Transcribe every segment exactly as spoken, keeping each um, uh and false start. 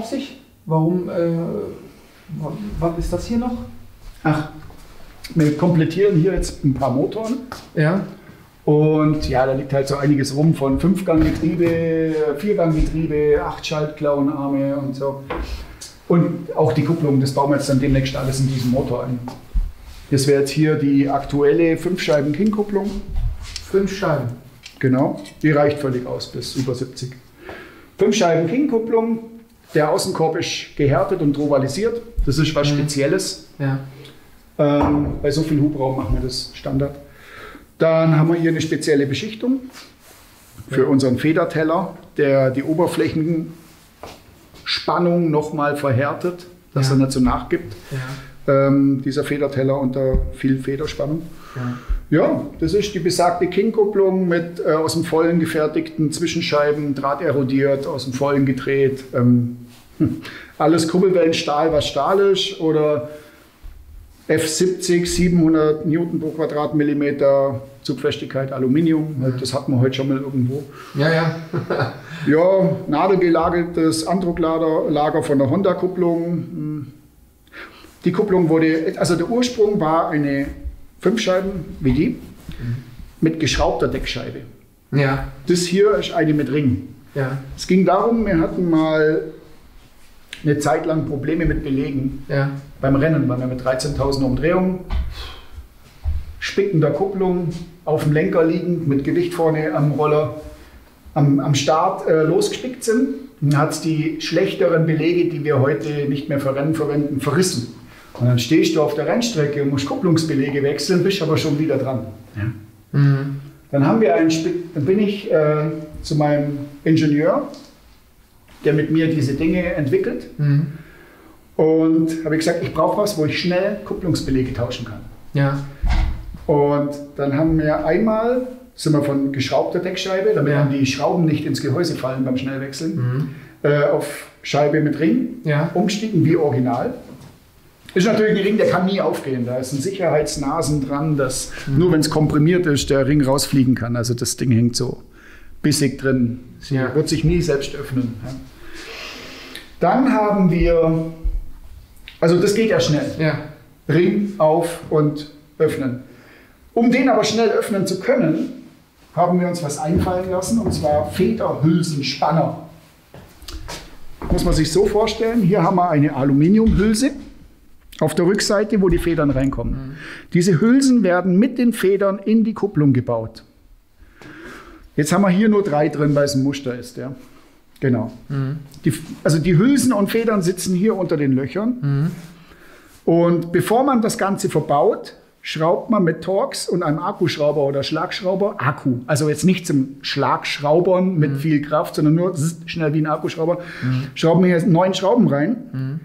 auf sich? Warum, äh, was ist das hier noch? Ach, wir komplettieren hier jetzt ein paar Motoren. Ja. Und ja, da liegt halt so einiges rum von Fünfganggetriebe, Vierganggetriebe, acht Schaltklauenarme und so. Und auch die Kupplung, das bauen wir jetzt dann demnächst alles in diesen Motor ein. Das wäre jetzt hier die aktuelle fünf-Scheiben-King-Kupplung. Fünf Scheiben? Genau, die reicht völlig aus bis über siebzig. Fünf-Scheiben-King-Kupplung, der Außenkorb ist gehärtet und drovalisiert. Das ist was Spezielles. Ja. Ähm, bei so viel Hubraum machen wir das Standard. Dann haben wir hier eine spezielle Beschichtung für ja. unseren Federteller, der die Oberflächenspannung nochmal verhärtet, dass ja. er nicht so nachgibt. Ja. Ähm, dieser Federteller unter viel Federspannung. Ja. Ja, das ist die besagte King-Kupplung mit äh, aus dem Vollen gefertigten Zwischenscheiben, drahterodiert, aus dem Vollen gedreht. Ähm, hm. Alles Kurbelwellenstahl, was Stahl ist, oder F siebzig, siebenhundert Newton pro Quadratmillimeter, Zugfestigkeit Aluminium. Mhm. Das hat man heute schon mal irgendwo. Ja, ja. Ja, nadelgelagertes Andrucklager von der Honda-Kupplung. Die Kupplung wurde, also der Ursprung war eine Fünfscheiben wie die, mhm. mit geschraubter Deckscheibe. Ja. Das hier ist eine mit Ring. Ja. Es ging darum, wir hatten mal eine Zeit lang Probleme mit Belegen. Ja. Beim Rennen waren wir mit dreizehntausend Umdrehungen, spickender Kupplung, auf dem Lenker liegend, mit Gewicht vorne am Roller, am, am Start äh, losgespickt sind. Dann hat es die schlechteren Belege, die wir heute nicht mehr für Rennen verwenden, verrissen. Und dann stehst du auf der Rennstrecke und musst Kupplungsbelege wechseln, bist aber schon wieder dran. Ja. Mhm. Dann, haben wir einen, dann bin ich äh, zu meinem Ingenieur, der mit mir diese Dinge entwickelt. Mhm. Und habe gesagt, ich brauche was, wo ich schnell Kupplungsbelege tauschen kann. Ja. Und dann haben wir einmal, sind wir von geschraubter Deckscheibe, damit ja. die Schrauben nicht ins Gehäuse fallen beim Schnellwechseln, mhm. äh, auf Scheibe mit Ring, ja. umgestiegen wie original. Ist natürlich ein Ring, der kann nie aufgehen. Da ist ein Sicherheitsnasen dran, dass mhm. nur wenn es komprimiert ist, der Ring rausfliegen kann. Also das Ding hängt so bissig drin. Sie ja. wird sich nie selbst öffnen. Ja. Dann haben wir, also das geht ja schnell. Ja. Ring auf und öffnen. Um den aber schnell öffnen zu können, haben wir uns was einfallen lassen, und zwar Federhülsenspanner. Muss man sich so vorstellen, hier haben wir eine Aluminiumhülse auf der Rückseite, wo die Federn reinkommen. Mhm. Diese Hülsen werden mit den Federn in die Kupplung gebaut. Jetzt haben wir hier nur drei drin, weil es ein Muster ist. Ja. Genau. Mhm. Die, also die Hülsen und Federn sitzen hier unter den Löchern. Mhm. Und bevor man das Ganze verbaut, schraubt man mit Torx und einem Akkuschrauber oder Schlagschrauber, Akku, also jetzt nicht zum Schlagschraubern mit mhm. viel Kraft, sondern nur schnell wie ein Akkuschrauber, mhm. schrauben wir hier neun Schrauben rein. Mhm.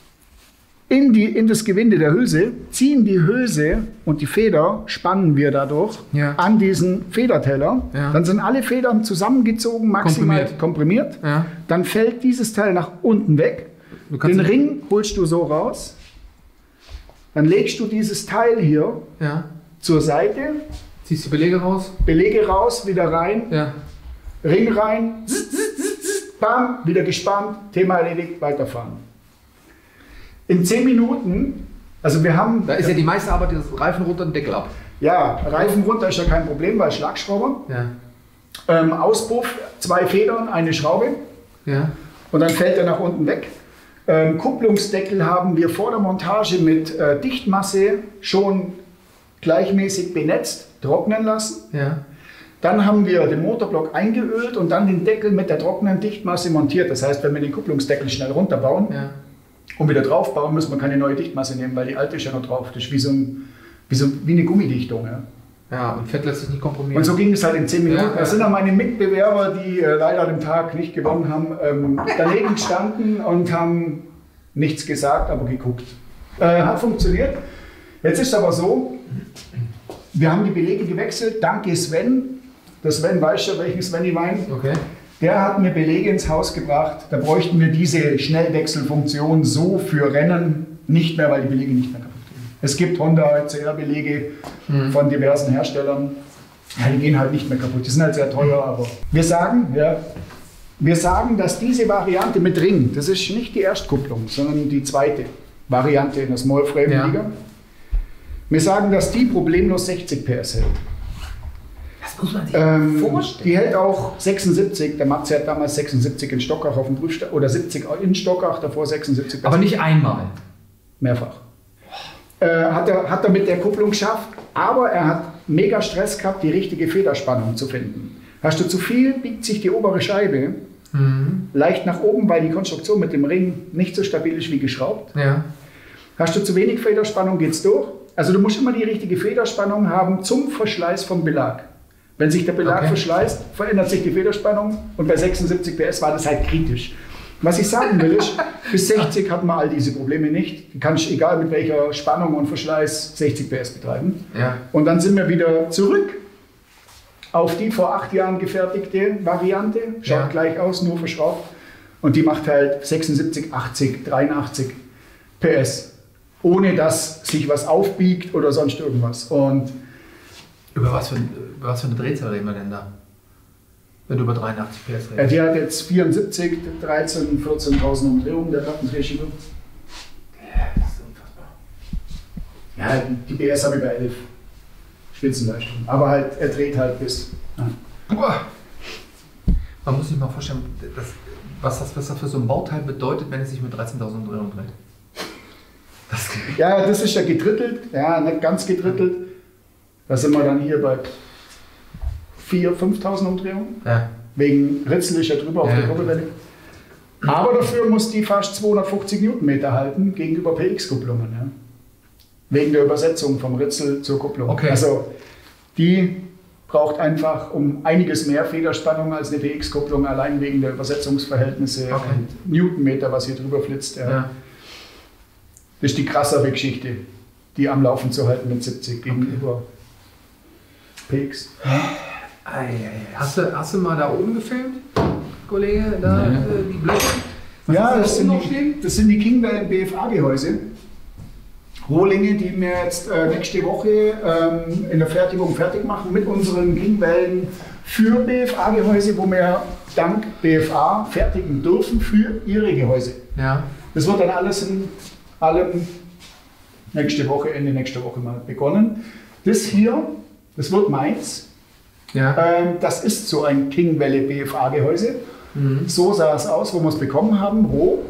In, die, in das Gewinde der Hülse, ziehen die Hülse und die Feder, spannen wir dadurch ja. an diesen Federteller. Ja. Dann sind alle Federn zusammengezogen, maximal komprimiert. komprimiert. Ja. Dann fällt dieses Teil nach unten weg. Den Ring holst du so raus. Dann legst du dieses Teil hier ja. zur Seite. Ziehst die Belege raus. Belege raus, wieder rein. Ja. Ring rein. Zzz, zzz, zzz, bam, wieder gespannt. Thema erledigt, weiterfahren. In zehn Minuten, also wir haben... Da ist ja die meiste Arbeit, das Reifen runter und Deckel ab. Ja, Reifen runter ist ja kein Problem, weil Schlagschrauber. Ja. Ähm, Auspuff, zwei Federn, eine Schraube. Ja. Und dann fällt er nach unten weg. Ähm, Kupplungsdeckel haben wir vor der Montage mit äh, Dichtmasse schon gleichmäßig benetzt, trocknen lassen. Ja. Dann haben wir den Motorblock eingeölt und dann den Deckel mit der trockenen Dichtmasse montiert. Das heißt, wenn wir den Kupplungsdeckel schnell runterbauen, ja. und wieder draufbauen, müssen wir keine neue Dichtmasse nehmen, weil die alte ist ja noch drauf. Das ist wie, so ein, wie, so, wie eine Gummidichtung. Ja. Ja, und Fett lässt sich nicht komprimieren. Und so ging es halt in zehn Minuten. Ja, ja. Das sind auch meine Mitbewerber, die äh, leider an dem Tag nicht gewonnen haben, ähm, daneben gestanden und haben nichts gesagt, aber geguckt. Äh, hat funktioniert. Jetzt ist es aber so, wir haben die Belege gewechselt. Danke Sven. Der Sven weiß ja, welchen Sven ich meine. Okay. Der hat mir Belege ins Haus gebracht. Da bräuchten wir diese Schnellwechselfunktion so für Rennen nicht mehr, weil die Belege nicht mehr kaputt gehen. Es gibt Honda C R-Belege mhm. von diversen Herstellern. Ja, die gehen halt nicht mehr kaputt. Die sind halt sehr teuer, aber wir sagen, ja, wir sagen, dass diese Variante mit Ring, das ist nicht die Erstkupplung, sondern die zweite Variante in der Small Frame Liga. Ja. Wir sagen, dass die problemlos sechzig P S hält. Das muss man sich ähm, vorstellen. Die hält auch sechsundsiebzig, der Matze hat damals sechsundsiebzig in Stockach auf dem Prüfstand, oder siebzig in Stockach, davor sechsundsiebzig. Aber nicht einmal? Mehrfach. Äh, hat, er, hat er mit der Kupplung geschafft, aber er hat mega Stress gehabt, die richtige Federspannung zu finden. Hast du zu viel, biegt sich die obere Scheibe mhm. leicht nach oben, weil die Konstruktion mit dem Ring nicht so stabil ist wie geschraubt. Ja. Hast du zu wenig Federspannung, geht's durch. Also du musst immer die richtige Federspannung haben zum Verschleiß vom Belag. Wenn sich der Belag okay. verschleißt, verändert sich die Federspannung und bei sechsundsiebzig P S war das halt kritisch. Was ich sagen will ist, bis sechzig hat man all diese Probleme nicht. Du kannst, egal mit welcher Spannung und Verschleiß, sechzig P S betreiben. Ja. Und dann sind wir wieder zurück auf die vor acht Jahren gefertigte Variante. Schaut ja. gleich aus, nur verschraubt. Und die macht halt sechsundsiebzig, achtzig, dreiundachtzig P S. Ohne dass sich was aufbiegt oder sonst irgendwas. Und über, was für, über was für eine Drehzahl reden wir denn da? Wenn du über dreiundachtzig P S redest. Ja, die hat jetzt vierundsiebzig, dreizehn, vierzehntausend Umdrehungen, der Plattendrehschieber. Ja, das ist unfassbar. Ja, die P S habe ich bei elf. Spitzenleistung. Aber halt, er dreht halt bis. Ja. Man muss sich mal vorstellen, dass, was, das, was das für so ein Bauteil bedeutet, wenn es sich mit dreizehntausend Umdrehungen dreht. Das ja, das ist ja gedrittelt. Ja, nicht ganz gedrittelt. Da sind wir dann hier bei viertausend, fünftausend Umdrehungen. Ja. Wegen Ritzel ist ja drüber auf ja, der Kurbelwelle. Aber dafür muss die fast zweihundertfünfzig Newtonmeter halten gegenüber P X-Kupplungen. Ja. Wegen der Übersetzung vom Ritzel zur Kupplung. Okay. Also die braucht einfach um einiges mehr Federspannung als eine P X-Kupplung, allein wegen der Übersetzungsverhältnisse okay. und Newtonmeter, was hier drüber flitzt. Ja. Ja. Das ist die krassere Geschichte, die am Laufen zu halten mit siebzig gegenüber okay. P X. Ei, ei, hast, du, hast du mal da oben gefilmt, Kollege, da ja. die Blöcke? Was ja, das, da sind die, das sind die Kingwellen B F A-Gehäuse. Rohlinge, die wir jetzt äh, nächste Woche ähm, in der Fertigung fertig machen mit unseren Kingwellen für B F A-Gehäuse, wo wir dank B F A fertigen dürfen für ihre Gehäuse. Ja. Das wird dann alles in allem nächste Woche, Ende nächster Woche mal begonnen. Das hier, das wird meins. Ja. Ähm, das ist so ein Kingwelle B F A-Gehäuse. Mhm. So sah es aus, wo wir es bekommen haben, roh.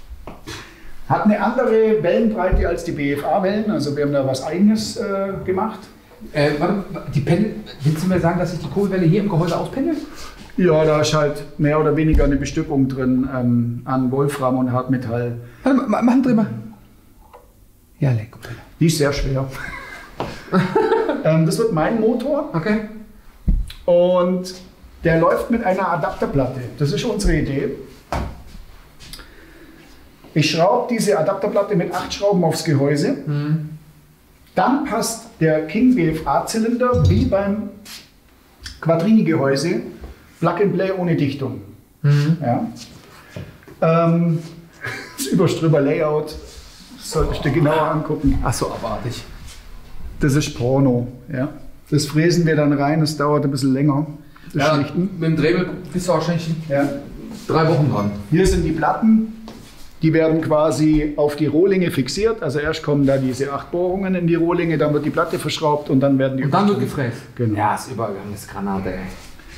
Hat eine andere Wellenbreite als die B F A-Wellen, also wir haben da was Eigenes äh, gemacht. Äh, warte, die Pendel, willst du mir sagen, dass sich die Kurbelwelle hier im Gehäuse auspendelt? Ja, da ist halt mehr oder weniger eine Bestückung drin ähm, an Wolfram und Hartmetall. Warte, mach einen Dreh mal. Ja, leck. Die ist sehr schwer. ähm, das wird mein Motor. Okay. Und der läuft mit einer Adapterplatte. Das ist unsere Idee. Ich schraube diese Adapterplatte mit acht Schrauben aufs Gehäuse. Mhm. Dann passt der King B F A-Zylinder wie beim Quadrini-Gehäuse Plug-and-Play ohne Dichtung. Mhm. Ja. Ähm, das Überströmer-Layout solltest du genauer angucken. Ach so, abartig. Das ist Porno. Ja. Das fräsen wir dann rein, das dauert ein bisschen länger. Das ja, mit dem Drehmittel bist du wahrscheinlich ja. drei Wochen dran. Hier sind die Platten. Die werden quasi auf die Rohlinge fixiert. Also erst kommen da diese acht Bohrungen in die Rohlinge, dann wird die Platte verschraubt und dann werden die... Und dann wird gefräst. Genau. Ja, ist Übergang, ist Granate, ey.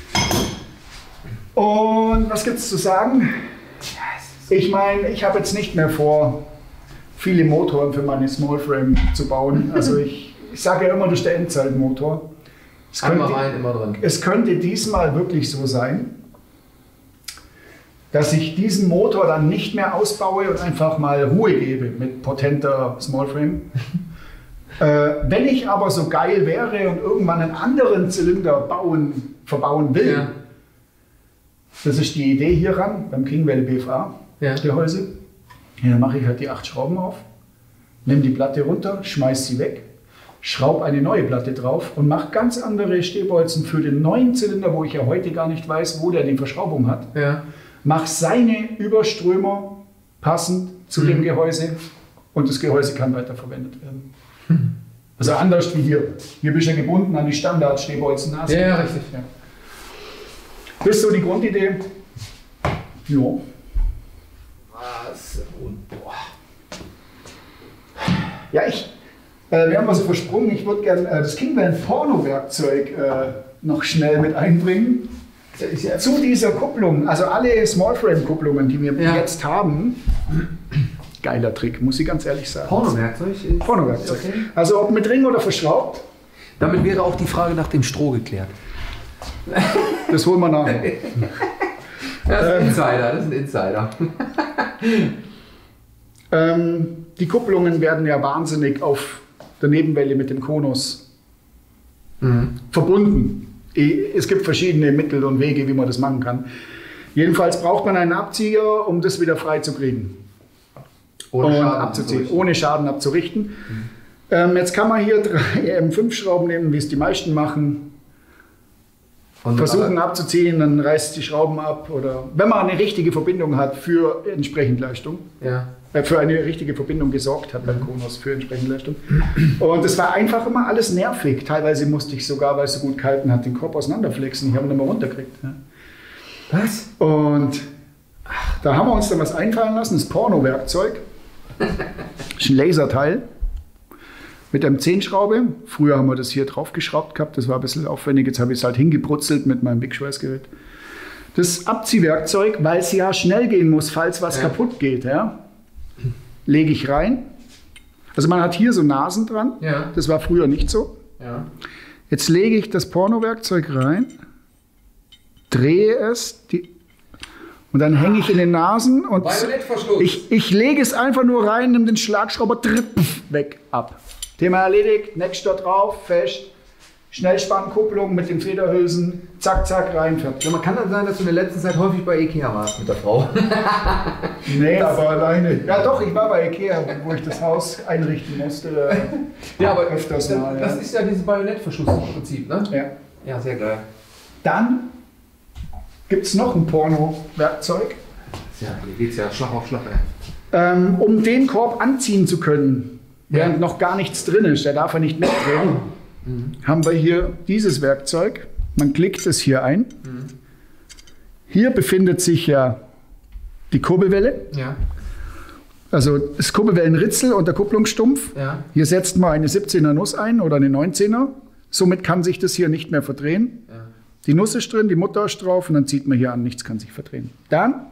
Und was gibt's zu sagen? Ich meine, ich habe jetzt nicht mehr vor, viele Motoren für meine Smallframe zu bauen. Also ich, ich sage ja immer, das ist der Endzeitmotor. Es könnte, Einmal rein, immer drin. Es könnte diesmal wirklich so sein, dass ich diesen Motor dann nicht mehr ausbaue und einfach mal Ruhe gebe mit potenter Smallframe. äh, wenn ich aber so geil wäre und irgendwann einen anderen Zylinder bauen, verbauen will, ja. Das ist die Idee hieran, beim Kingwelle B F A-Gehäuse. Ja. Dann mache ich halt die acht Schrauben auf, nehme die Platte runter, schmeiße sie weg, schraube eine neue Platte drauf und mache ganz andere Stehbolzen für den neuen Zylinder, wo ich ja heute gar nicht weiß, wo der die Verschraubung hat. Ja. Mach seine Überströmer passend zu mhm. dem Gehäuse und das Gehäuse kann weiterverwendet werden. Mhm. Also anders wie hier. Hier bist du ja gebunden an die Standard-Stehbolzen. Ja, ja, richtig. Ja. Das ist so die Grundidee. Ja. Was? Und boah. Ja, ich, äh, wir haben was versprungen, ich würde gerne äh, das Kingman-Porno-Werkzeug äh, noch schnell mit einbringen. Ja zu dieser Kupplung, also alle Small-Frame-Kupplungen, die wir ja. jetzt haben, geiler Trick, muss ich ganz ehrlich sagen. Porno-Werkzeug? Porno-Werkzeug. Okay. Also ob mit Ring oder verschraubt. Damit wäre auch die Frage nach dem Stroh geklärt. Das holen wir nachher. Das ist ein Insider, das ist ein Insider. ähm, die Kupplungen werden ja wahnsinnig auf der Nebenwelle mit dem Konus mhm. verbunden. Es gibt verschiedene Mittel und Wege, wie man das machen kann. Jedenfalls braucht man einen Abzieher, um das wieder frei zu kriegen. Ohne Schaden abzuziehen, ohne Schaden abzurichten. Mhm. Ähm, jetzt kann man hier drei M fünf Schrauben nehmen, wie es die meisten machen. Und versuchen abzuziehen, dann reißt die Schrauben ab. Oder wenn man eine richtige Verbindung hat für Entsprechendleistung. Ja. Äh, für eine richtige Verbindung gesorgt hat beim Konus für Entsprechendleistung. Und es war einfach immer alles nervig. Teilweise musste ich sogar, weil es so gut gehalten hat, den Korb auseinanderflexen. Ich habe ihn nicht mehr runtergekriegt. Ja. Was? Und ach, da haben wir uns dann was einfallen lassen, das Porno-Werkzeug. Das ist ein Laserteil mit einem Zehnschraube. Früher haben wir das hier drauf geschraubt gehabt, das war ein bisschen aufwendig. Jetzt habe ich es halt hingebrutzelt mit meinem Big Schweißgerät. Das Abziehwerkzeug, weil es ja schnell gehen muss, falls was ja. kaputt geht, ja, lege ich rein. Also man hat hier so Nasen dran, ja. das war früher nicht so. Ja. Jetzt lege ich das Porno-Werkzeug rein, drehe es, die und dann hänge ich in den Nasen und ich, ich lege es einfach nur rein, nimm den Schlagschrauber, tripp, weg, ab. Thema erledigt, nächster drauf, fest, Schnellspannkupplung mit den Federhülsen, zack, zack, rein, fertig. Ja, man kann dann sein, dass du in der letzten Zeit häufig bei Ikea warst mit der Frau. Nee, aber alleine. Ja doch, ich war bei Ikea, wo ich das Haus einrichten musste. Ja, aber öfters das, mal. Das ja. ist ja dieses Bajonettverschlussprinzip, ne? Ja. Ja, sehr geil. Dann gibt es noch ein Porno-Werkzeug. Ja, hier geht es ja Schlag auf Schlag. Ähm, um den Korb anziehen zu können, während ja. noch gar nichts drin ist, der darf er nicht mitdrehen, mhm. haben wir hier dieses Werkzeug. Man klickt es hier ein. Mhm. Hier befindet sich ja die Kurbelwelle. Ja. Also das Kurbelwellenritzel und der Kupplungsstumpf. Ja. Hier setzt man eine siebzehner Nuss ein oder eine neunzehner. Somit kann sich das hier nicht mehr verdrehen. Ja. Die Nuss ist drin, die Mutter ist drauf und dann zieht man hier an, nichts kann sich verdrehen. Dann,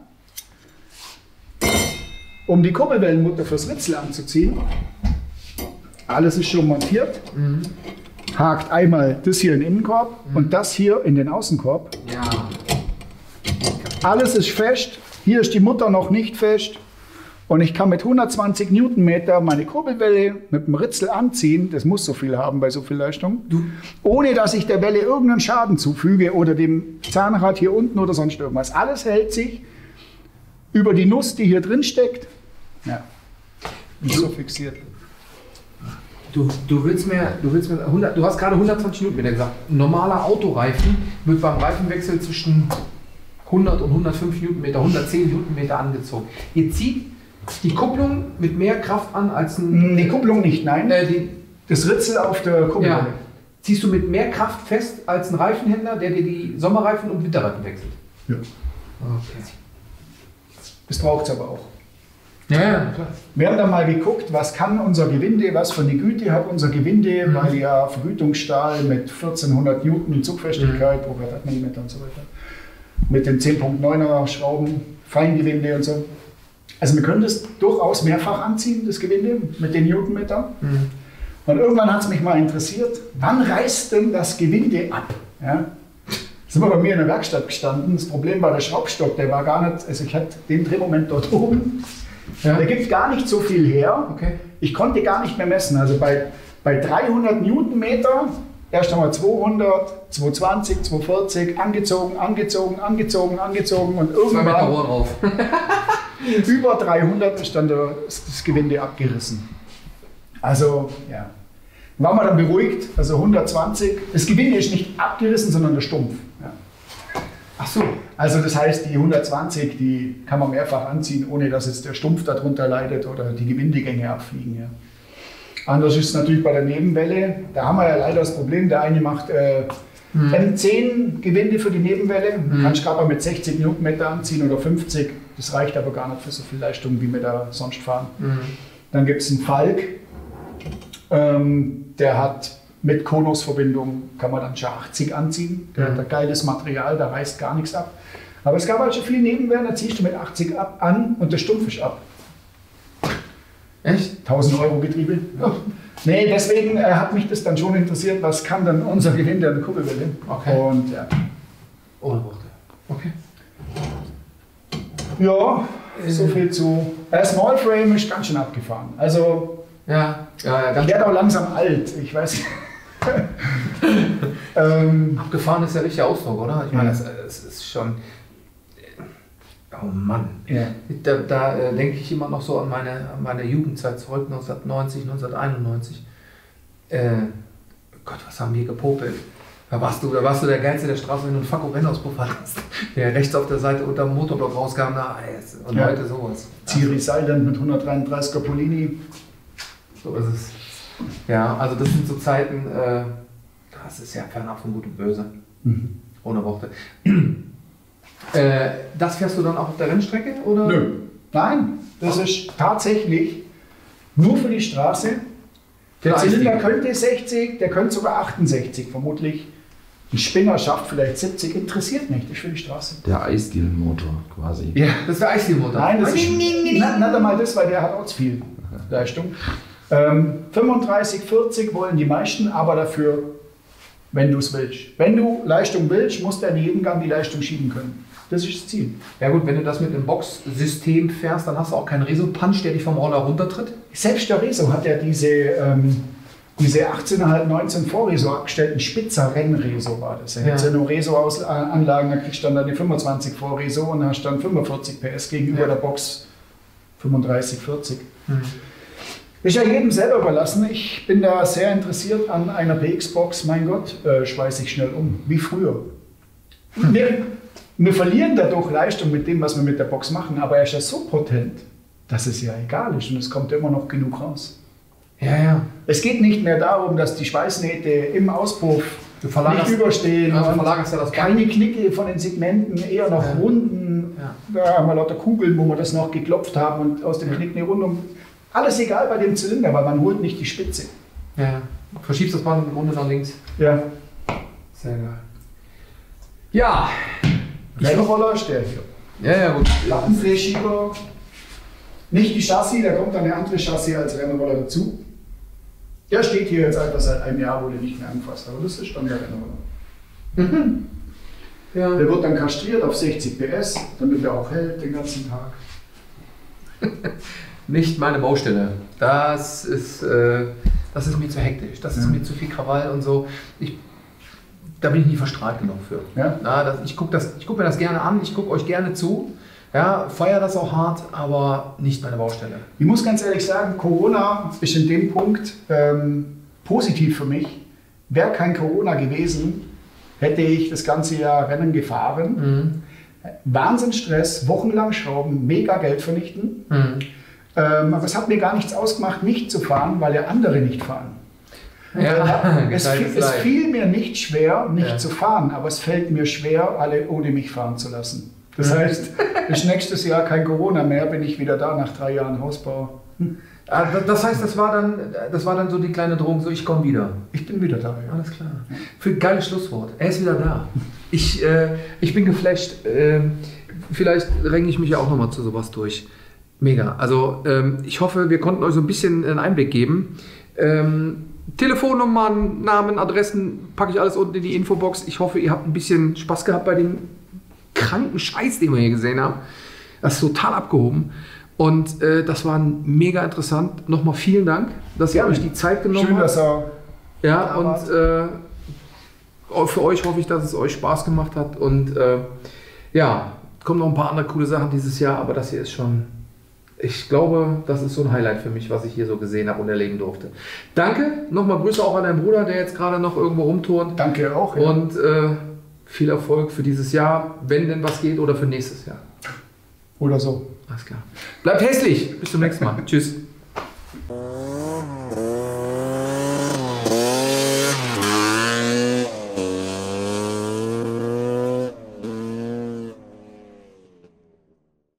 um die Kurbelwellenmutter fürs Ritzel anzuziehen, alles ist schon montiert, mhm. hakt einmal das hier in den Innenkorb mhm. und das hier in den Außenkorb. Ja. Alles ist fest, hier ist die Mutter noch nicht fest und ich kann mit hundertzwanzig Newtonmeter meine Kurbelwelle mit dem Ritzel anziehen, das muss so viel haben bei so viel Leistung, du. ohne dass ich der Welle irgendeinen Schaden zufüge oder dem Zahnrad hier unten oder sonst irgendwas. Alles hält sich über die Nuss, die hier drin steckt, ja, nicht so fixiert. Du, du willst mir, du willst mir hundert, du hast gerade hundertzwanzig Newtonmeter gesagt. Ein normaler Autoreifen wird beim Reifenwechsel zwischen hundert und hundertfünf Newtonmeter, hundertzehn Newtonmeter angezogen. Ihr zieht die Kupplung mit mehr Kraft an als ein... Die Kupplung nicht, nein. Äh, die, das Ritzel auf der Kupplung. Ja. Ziehst du mit mehr Kraft fest als ein Reifenhändler, der dir die Sommerreifen und Winterreifen wechselt? Ja. Okay. Das braucht es aber auch. Ja, ja, klar. Wir haben dann mal geguckt, was kann unser Gewinde, was für eine Güte hat unser Gewinde, mhm. weil ja Vergütungsstahl mit vierzehnhundert Newton Zugfestigkeit mhm. pro Quadratmillimeter und so weiter, mit den zehn Komma neuner Schrauben, Feingewinde und so. Also wir können das durchaus mehrfach anziehen, das Gewinde, mit den Newtonmetern. Mhm. Und irgendwann hat es mich mal interessiert, wann reißt denn das Gewinde ab? Ja? Sind wir bei mir in der Werkstatt gestanden, das Problem war der Schraubstock, der war gar nicht, also ich hatte den Drehmoment dort oben, ja. der gibt gar nicht so viel her. Okay. Ich konnte gar nicht mehr messen, also bei, bei dreihundert Newtonmeter, erst einmal zweihundert, zweihundertzwanzig, zweihundertvierzig, angezogen, angezogen, angezogen, angezogen und irgendwann Rohr drauf. über dreihundert ist dann der, das Gewinde abgerissen. Also, ja. War man dann beruhigt, also hundertzwanzig. Das Gewinde ist nicht abgerissen, sondern der Stumpf. Ja. Ach so. Also das heißt, die hundertzwanzig, die kann man mehrfach anziehen, ohne dass jetzt der Stumpf darunter leidet oder die Gewindegänge abfliegen. Ja. Anders ist es natürlich bei der Nebenwelle. Da haben wir ja leider das Problem, der eine macht äh, Mhm. M zehn Gewinde für die Nebenwelle, mhm. kannst du aber mit sechzig Newtonmeter anziehen oder fünfzig. Das reicht aber gar nicht für so viel Leistung, wie wir da sonst fahren. Mhm. Dann gibt es einen Falk, ähm, der hat mit Konusverbindung, kann man dann schon achtzig anziehen. Der mhm. hat ein geiles Material, da reißt gar nichts ab. Aber es gab halt schon viel Nebenwehr, da ziehst du mit achtzig ab, an und der Stumpf ist ab. Echt? tausend Euro Getriebe. Ja. Nee, deswegen äh, hat mich das dann schon interessiert, was kann dann unser Gewinde an der Kurbelwelle. Okay. Und ja. Ohne Worte. Okay. Ja, äh. so viel zu. Äh, Small Frame ist ganz schön abgefahren. Also, ja, ja, ja, ganz ich werde auch langsam alt, ich weiß. ähm, abgefahren ist der richtige Ausdruck, oder? Ich meine, es ja. ist schon. Oh Mann, ja. da, da äh, denke ich immer noch so an meine, an meine Jugendzeit zurück, neunzehnhundertneunzig, neunzehnhunderteinundneunzig. Äh, Gott, was haben wir gepopelt? Da warst du, da warst du der Geilste der Straße, wenn du einen Fakko Rennauspuff hattest, der rechts auf der Seite unter dem Motorblock rauskam. Na, und ja. heute sowas. Ciri Silent mit hundertdreiunddreißiger Polini. So ist es. Ja, also das sind so Zeiten, äh, das ist ja fernab von Gut und Böse. Mhm. Ohne Worte. Äh, das fährst du dann auch auf der Rennstrecke? Oder? Nö. Nein, das ist tatsächlich nur für die Straße. Der Zylinder könnte sechzig, der könnte sogar achtundsechzig vermutlich. Ein Spinner schafft vielleicht siebzig, interessiert mich, das ist für die Straße. Der Eisdielen-Motor quasi. Ja, das ist der Eisdielen-Motor. Nein, das ist nicht einmal das, weil der hat auch zu viel Leistung. Ähm, fünfunddreißig, vierzig wollen die meisten, aber dafür, wenn du es willst. Wenn du Leistung willst, musst du in jedem Gang die Leistung schieben können. Das ist das Ziel. Ja gut, wenn du das mit einem Box-System fährst, dann hast du auch keinen Reso-Punch, der dich vom Roller runtertritt. Selbst der Reso hat ja diese, ähm, diese achtzehn Komma fünf, neunzehn Vorreso abgestellten Spitzer Rennreso war das. Da gibt es ja nur Reso-Anlagen, da kriegst du dann die fünfundzwanzig Vorreso und hast dann fünfundvierzig P S gegenüber ja. der Box fünfunddreißig, vierzig. Hm. Ist ja jedem selber überlassen. Ich bin da sehr interessiert an einer P X-Box. Mein Gott, äh, schweiße ich schnell um, wie früher. Hm. Wir, wir verlieren dadurch Leistung mit dem, was wir mit der Box machen, aber er ist ja so potent, dass es ja egal ist und es kommt immer noch genug raus. Ja, ja. Es geht nicht mehr darum, dass die Schweißnähte im Auspuff nicht überstehen ja, und ja das keine Knicke von den Segmenten, eher noch ja. Runden. Ja. Da haben wir lauter Kugeln, wo wir das noch geklopft haben und aus dem ja. Knick eine Rundung. Alles egal bei dem Zylinder, weil man holt nicht die Spitze. Ja, verschiebst das Band im Grunde nach links. Ja. Sehr geil. Ja. Rennroller steht hier. Ja, ja, gut. Lappendrehschieber. Nicht die Chassis, da kommt dann eine andere Chassis als Rennroller dazu. Der steht hier jetzt einfach seit einem Jahr, wurde nicht mehr angefasst, aber das ist dann der Rennroller. Mhm. Ja. Der wird dann kastriert auf sechzig P S, damit er auch hält den ganzen Tag. Nicht meine Baustelle. Das ist, äh, das ist mir zu hektisch, das ist ja. mir zu viel Krawall und so. Ich, da bin ich nicht verstrahlt genug für. Ja? Na, das, ich gucke guck mir das gerne an, ich gucke euch gerne zu. Ja, feiere das auch hart, aber nicht meine Baustelle. Ich muss ganz ehrlich sagen, Corona ist in dem Punkt ähm, positiv für mich. Wäre kein Corona gewesen, hätte ich das ganze Jahr Rennen gefahren. Mhm. Wahnsinnsstress, wochenlang schrauben, mega Geld vernichten. Mhm. Ähm, aber es hat mir gar nichts ausgemacht, nicht zu fahren, weil ja andere nicht fahren. Ja, es, fiel, es fiel mir nicht schwer, nicht ja. zu fahren, aber es fällt mir schwer, alle ohne mich fahren zu lassen. Das heißt, bis nächstes Jahr kein Corona mehr, bin ich wieder da nach drei Jahren Hausbau. Hm. Das heißt, das war, dann, das war dann so die kleine Drohung, so ich komme wieder. Ich bin wieder da, ja. Alles klar. Für ein geiles Schlusswort. Er ist wieder da. Ich, äh, ich bin geflasht. Äh, vielleicht ränge ich mich ja auch nochmal zu sowas durch. Mega. Also ähm, ich hoffe, wir konnten euch so ein bisschen einen Einblick geben. Ähm, Telefonnummern, Namen, Adressen packe ich alles unten in die Infobox. Ich hoffe, ihr habt ein bisschen Spaß gehabt bei dem kranken Scheiß, den wir hier gesehen haben. Das ist total abgehoben. Und äh, das war mega interessant. Nochmal vielen Dank, dass ihr ja, euch die Zeit genommen schön, habt. Schön, dass er ja, und äh, für euch hoffe ich, dass es euch Spaß gemacht hat. Und äh, ja, kommen noch ein paar andere coole Sachen dieses Jahr, aber das hier ist schon, ich glaube, das ist so ein Highlight für mich, was ich hier so gesehen habe und erleben durfte. Danke, nochmal Grüße auch an deinen Bruder, der jetzt gerade noch irgendwo rumturnt. Danke auch. Ja. Und äh, viel Erfolg für dieses Jahr, wenn denn was geht, oder für nächstes Jahr. Oder so. Alles klar. Bleibt hässlich. Bis zum nächsten Mal. Tschüss.